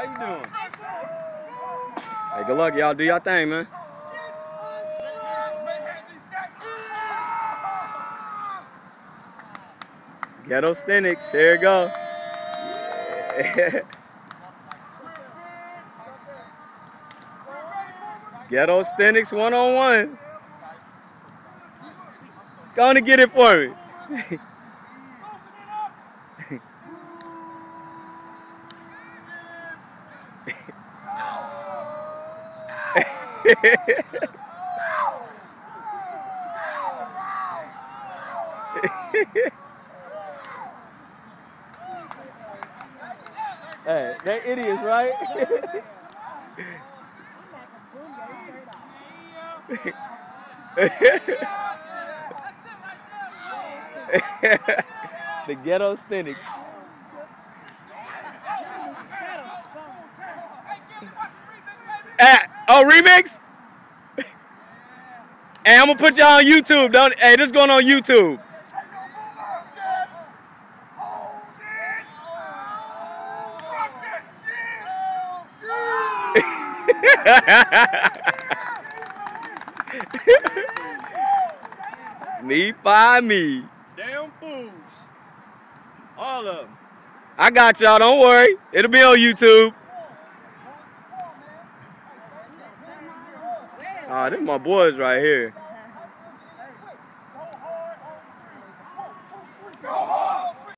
How you doing? Hey, good luck, y'all. Do y'all thing, man. Ghetto Stenix. Here we go. Ghetto Stenix one-on-one. Go on and get it for me. Hey, they idiots, right? The Ghetto Stenix. Oh, remix? Hey, I'm gonna put y'all on YouTube. Don't. Hey, this going on YouTube. Me by me. Damn fools. All of them. I got y'all. Don't worry. It'll be on YouTube. Ah, them my boys right here.